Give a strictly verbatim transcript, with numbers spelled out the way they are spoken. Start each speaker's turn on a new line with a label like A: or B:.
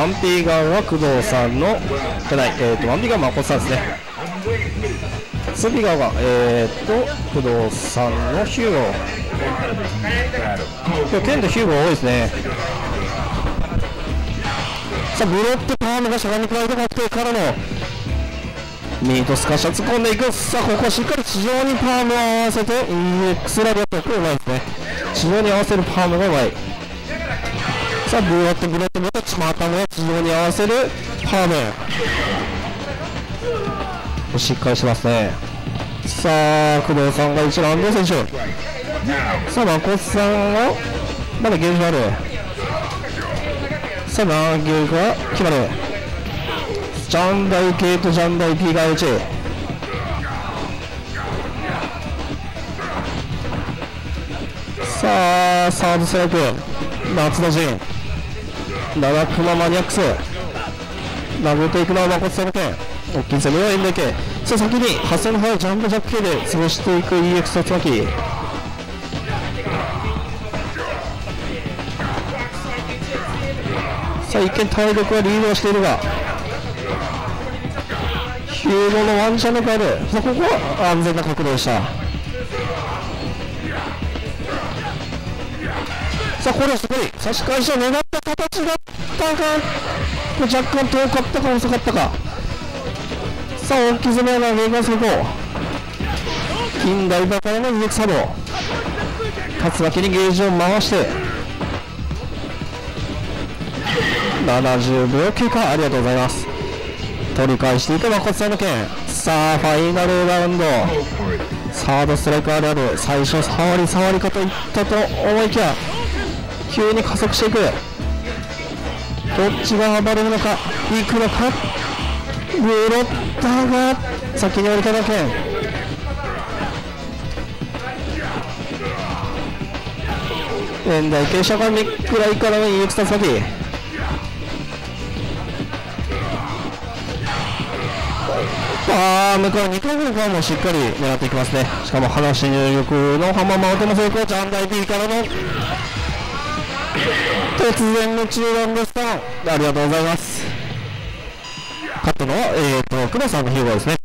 A: ワンピー側は工藤さんのじゃない、えー、とワンピー側は誠さんですね。ツーピー側が、えー、と工藤さんのヒューゴ。今日剣とヒューゴ多いですね。さあブロックパームがしゃがみくらいとかってからのミートスカッシャー突っ込んでいく。さあここはしっかり地上にパームを合わせて イーエックス ラビアットうまいですね。地上に合わせるパームがうまい。さあブロックブロックブロックまたも地上に合わせるパームしっかりしてますね。さあ工藤さんが一番安藤選手。さあ誠さんはまだゲージある。さあ何ゲージが決まる。ジャンダイ K とジャンダイ P が打ち。さあサードストライク夏の陣長熊マニアックス殴っていくのは誠さんの剣。大きい攻めはエンデー K。 さあ先にはっせんの速いジャンプジャック K で潰していく イーエックス 竜巻。さあ一見体力はリードをしているがヒューゴのワンチャン力ある。さあここは安全な角度でした。さあこれはすごい差し返しを狙った形だったが若干遠かったか遅かったか。さあ大きい攻めがメーカー成功。近代バからのイーエックスサード竜巻にゲージを回してななじゅうびょう経過。ありがとうございます。取り返していく誠さんの剣。さあファイナルラウンドサードストライクあるある。最初触り触りかといったと思いきや急に加速していく。どっちが暴れるのかいくのか。ブロッターが先に降りただけ。現代傾斜がみくらいからの イーエックス 竜巻。あー向こうにかいめからもしっかり狙っていきますね。しかも話入力の浜間音も成功。ジャンダイ P からの突然の中断でした。ありがとうございます。勝ったのは、えーと、工藤さんのヒーローですね。